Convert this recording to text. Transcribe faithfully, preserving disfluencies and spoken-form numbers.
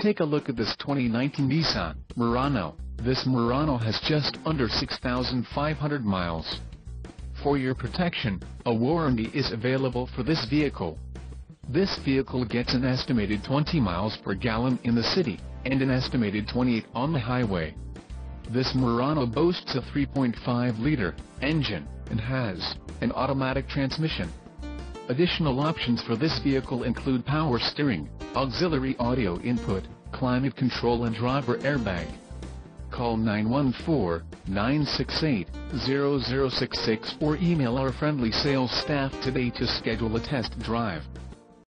Take a look at this twenty nineteen Nissan Murano. This Murano has just under six thousand five hundred miles. For your protection, a warranty is available for this vehicle. This vehicle gets an estimated twenty miles per gallon in the city, and an estimated twenty-eight on the highway. This Murano boasts a three point five liter engine, and has an automatic transmission. Additional options for this vehicle include power steering, auxiliary audio input, climate control and driver airbag. Call nine one four, nine six eight, zero zero six six or email our friendly sales staff today to schedule a test drive.